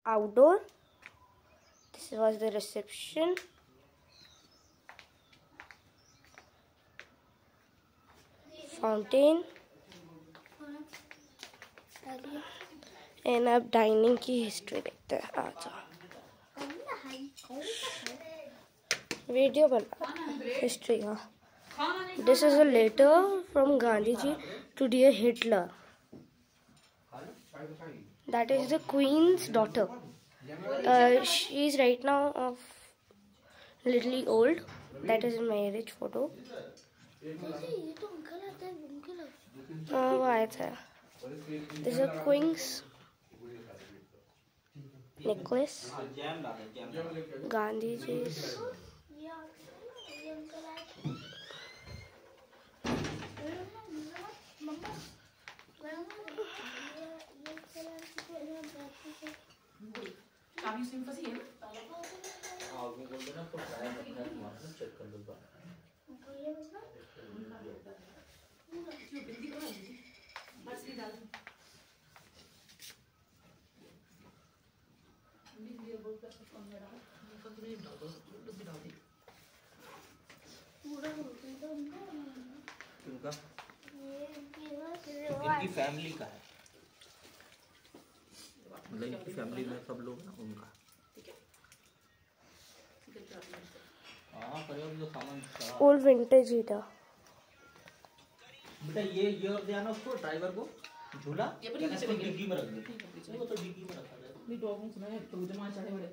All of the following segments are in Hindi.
outdoor. This was the reception. Fountain. And अब डाइनिंग की हिस्ट्री देखते हैं। आ जाओ, वीडियो बना हिस्ट्री का। This is a letter from Gandhi ji to dear Hitler. That is the queen's daughter. She is right now of little old. That is a marriage photo. वो आए थे। This is a Queen's necklace. Gandhi ji's. इनकी फैमिली का है, मतलब इनकी फैमिली में सब लोग ना उनका। हाँ जो सामान ओल्ड विंटेज हीटर। बेटा ये और दिया ना उसको, ड्राइवर को झूला डिग्गी में रख दे। वो तो डिग्गी में रखा है। नहीं डॉग में सुना है तो जमा चाहे बड़े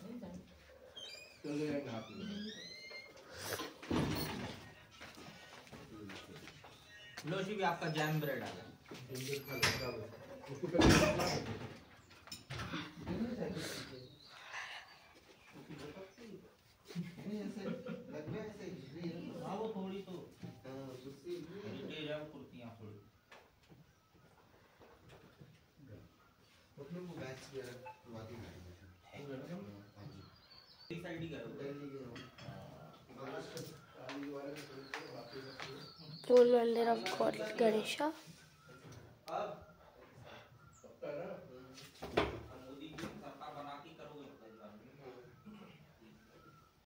लो जी भी आपका जैम ब्रेड आ गया। वो थोड़ी तो कुर्तियाँ थोड़ी Full मंदिर of God Ganesha.